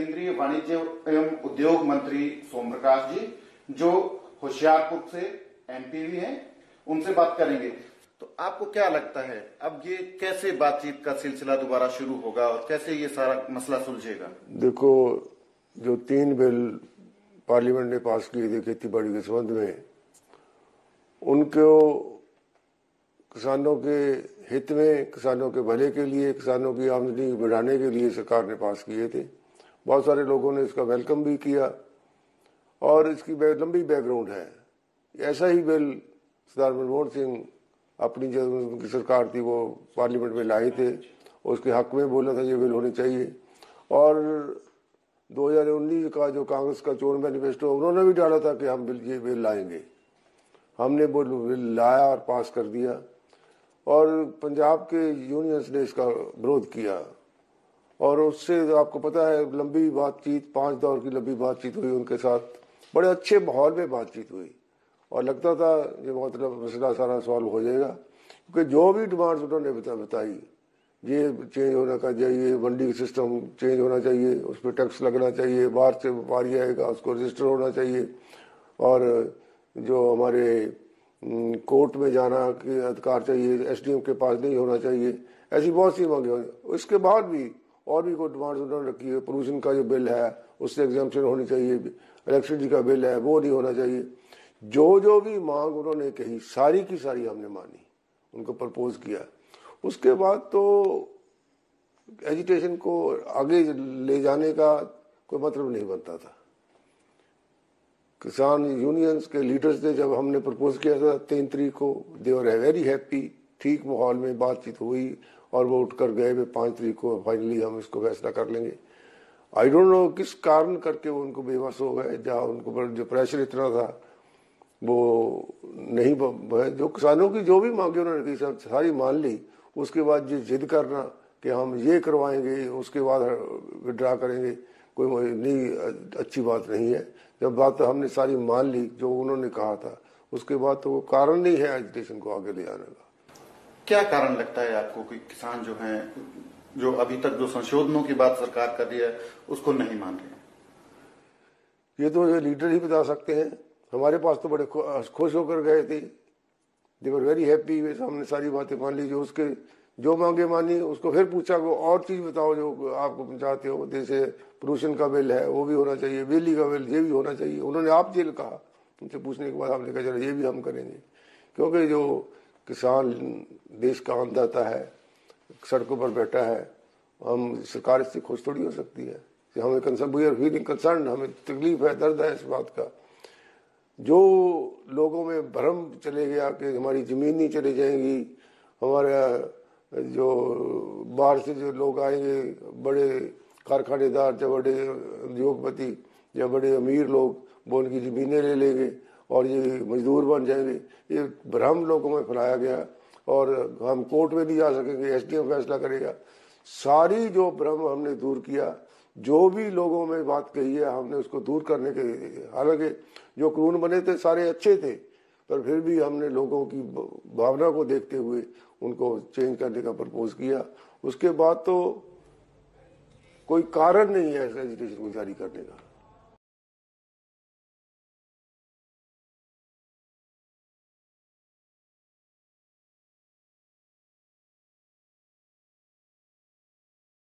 केंद्रीय वाणिज्य एवं उद्योग मंत्री सोम प्रकाश जी, जो होशियारपुर से एमपी भी हैं, उनसे बात करेंगे। तो आपको क्या लगता है, अब ये कैसे बातचीत का सिलसिला दोबारा शुरू होगा और कैसे ये सारा मसला सुलझेगा? देखो, जो 3 बिल पार्लियामेंट ने पास किए थे खेती बाड़ी के संबंध में, उनको किसानों के हित में, किसानों के भले के लिए, किसानों की आमदनी बढ़ाने के लिए सरकार ने पास किए थे। बहुत सारे लोगों ने इसका वेलकम भी किया और इसकी लंबी बैकग्राउंड है। ऐसा ही बिल सरदार मनमोहन सिंह अपनी जब उनकी सरकार थी वो पार्लियामेंट में लाए थे, उसके हक में बोला था ये बिल होने चाहिए। और 2019 का जो कांग्रेस का चोन मैनिफेस्टो, उन्होंने भी डाला था कि हम ये बिल लाएंगे। हमने वो बिल लाया और पास कर दिया और पंजाब के यूनियंस ने इसका विरोध किया और उससे आपको पता है लंबी बातचीत, 5 दौर की लंबी बातचीत हुई उनके साथ, बड़े अच्छे माहौल में बातचीत हुई और लगता था ये मतलब मसला सारा सॉल्व हो जाएगा, क्योंकि जो भी डिमांड्स उन्होंने बताई, ये चेंज होना चाहिए, मंडी सिस्टम चेंज होना चाहिए, उस पर टैक्स लगना चाहिए, बाहर से व्यापारी आएगा उसको रजिस्टर होना चाहिए और जो हमारे कोर्ट में जाना के अधिकार चाहिए, एसडीएम के पास नहीं होना चाहिए, ऐसी बहुत सी मांगे होंगी। उसके बाद भी और भी कोई डिमांड्स उन्होंने रखी है। पोल्यूशन का जो बिल है उससे एग्जाम्पशन होनी चाहिए, इलेक्ट्रिसिटी का बिल है वो नहीं होना चाहिए। जो भी मांग उन्होंने कही सारी की सारी हमने मानी, उनको प्रपोज किया। उसके बाद तो एजिटेशन को आगे ले जाने का कोई मतलब नहीं बनता था। किसान यूनियंस के लीडर्स ने जब हमने प्रपोज किया था 3 तारीख को, दे वर वेरी हैप्पी, ठीक माहौल में बातचीत हुई और वो उठकर गए 5 तारीख को फाइनली हम इसको फैसला कर लेंगे। आई डोंट नो किस कारण करके वो उनको बेबस हो गए, जहाँ उनको पर जो प्रेशर इतना था वो नहीं, जो किसानों की जो भी मांगे उन्होंने की सारी मान ली। उसके बाद ये जिद करना कि हम ये करवाएंगे उसके बाद विड्रा करेंगे, कोई नहीं अच्छी बात नहीं है। जब बात हमने सारी मान ली जो उन्होंने कहा था, उसके बाद तो वो कारण नहीं है एजिटेशन को आगे ले जाने का। क्या कारण लगता है आपको कि किसान जो हैं, जो अभी तक जो संशोधनों की बात सरकार कर रही है उसको नहीं मान रहे? ये तो लीडर ही बता सकते हैं। हमारे पास तो बड़े खुश होकर गए थे, दे वर वेरी हैप्पी, हमने सारी बातें मान ली, जो उसके जो मांगे मानी। उसको फिर पूछा को और चीज बताओ जो आपको चाहते हो, जैसे पोल्यूशन का बिल है वो भी होना चाहिए, बिजली का बिल ये भी होना चाहिए। उन्होंने आप जेल कहा, उनसे पूछने के बाद हमने कहा चलो ये भी हम करेंगे, क्योंकि जो किसान देश का अन्नदाता है, सड़कों पर बैठा है, हम सरकार इससे खुश थोड़ी हो सकती है। हमें concern, we are feeling concern, हमें तकलीफ है, दर्द है इस बात का। जो लोगों में भ्रम चले गया कि हमारी जमीन नहीं चली जाएंगी, हमारा जो बाहर से जो लोग आएंगे, बड़े कारखानेदार या बड़े उद्योगपति या बड़े अमीर लोग, वो उनकी जमीनें ले लेंगे और ये मजदूर बन जाएंगे, ये भ्रम लोगों में फैलाया गया और हम कोर्ट में नहीं जा सकेंगे, एसडीएम फैसला करेगा। सारी जो भ्रम हमने दूर किया, जो भी लोगों में बात कही है हमने उसको दूर करने के, हालांकि जो कानून बने थे सारे अच्छे थे, पर फिर भी हमने लोगों की भावना को देखते हुए उनको चेंज करने का प्रपोज किया। उसके बाद तो कोई कारण नहीं है एजिटेशन को जारी करने का।